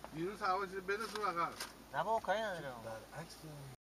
دیروز حواسی بده تو بغل نه بابا کاری نداره برعکس